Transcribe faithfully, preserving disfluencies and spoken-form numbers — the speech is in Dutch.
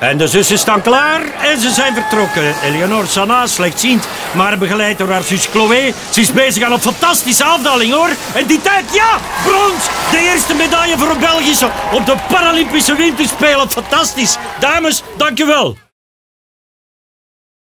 En de zussen staan klaar en ze zijn vertrokken. Eleonore Sana, slechtziend, maar begeleid door haar zus Chloé. Ze is bezig aan een fantastische afdaling, hoor. En die tijd, ja, brons. De eerste medaille voor een Belgische op de Paralympische Winterspelen. Fantastisch. Dames, dank u wel.